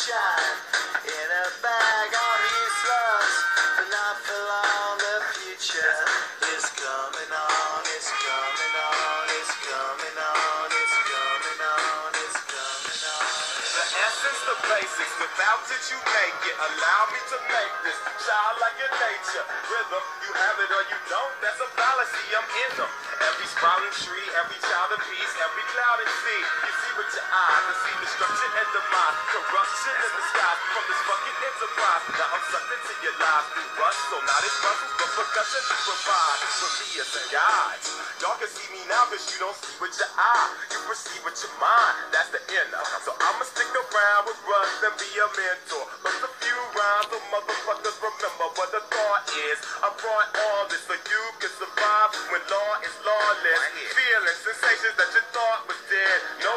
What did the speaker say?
sunshine in a bag of useless, but not for long. The future is coming on, it's coming on, it's coming on, it's coming on, it's coming on. The essence, the basics, without it you make it. Allow me to make this child like your nature. Rhythm, you have it or you don't, that's a fallacy, I'm in them. Every sprouting tree, every child of peace, every cloud and sea. You see with your eyes, and see destruction and demise. Corruption in the sky from this fucking enterprise. Now I'm sucked into your lives through rust, so not as muscles, but percussion to provide for me as a guide. Y'all can see me now cause you don't see with your eye. You perceive with your mind, that's the inner. So I'ma stick around with Russ and be a mentor. Bust a few rhymes so motherfuckers remember what the thought is. I brought all this so you can survive when law is lawless. Feeling sensations that you thought was dead. No